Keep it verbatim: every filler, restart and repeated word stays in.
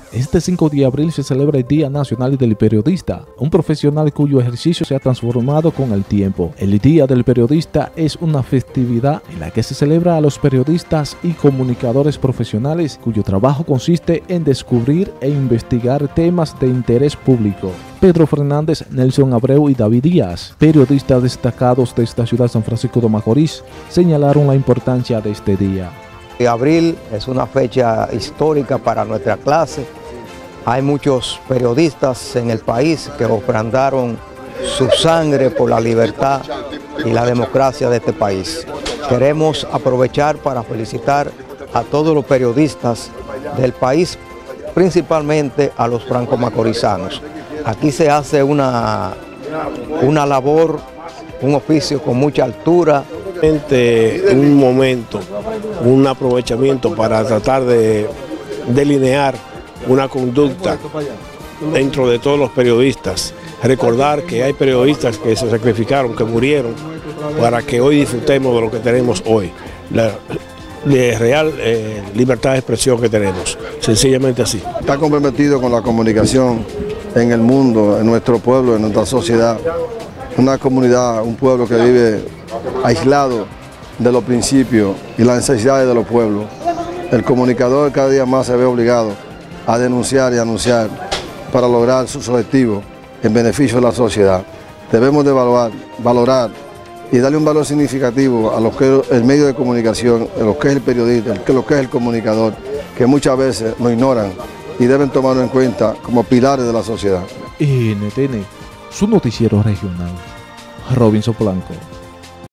Este cinco de abril se celebra el Día Nacional del Periodista, un profesional cuyo ejercicio se ha transformado con el tiempo. El Día del Periodista es una festividad en la que se celebra a los periodistas y comunicadores profesionales cuyo trabajo consiste en descubrir e investigar temas de interés público. Pedro Fernández, Nelson Abreu y David Díaz, periodistas destacados de esta ciudad San Francisco de Macorís, señalaron la importancia de este día. Abril es una fecha histórica para nuestra clase. Hay muchos periodistas en el país que ofrendaron su sangre por la libertad y la democracia de este país. Queremos aprovechar para felicitar a todos los periodistas del país, principalmente a los franco-macorizanos. Aquí se hace una, una labor, un oficio con mucha altura. Un momento, un aprovechamiento para tratar de delinear una conducta dentro de todos los periodistas. Recordar que hay periodistas que se sacrificaron, que murieron, para que hoy disfrutemos de lo que tenemos hoy, la de real eh, libertad de expresión que tenemos, sencillamente así. Está comprometido con la comunicación en el mundo, en nuestro pueblo, en nuestra sociedad. Una comunidad, un pueblo que vive aislado de los principios y las necesidades de los pueblos. El comunicador cada día más se ve obligado a denunciar y anunciar para lograr sus objetivos en beneficio de la sociedad. Debemos de valorar, valorar y darle un valor significativo a lo que es el medio de comunicación, a lo que es el periodista, a lo que es el comunicador, que muchas veces nos ignoran y deben tomarlo en cuenta como pilares de la sociedad. N T N, su noticiero regional. Robinson Blanco.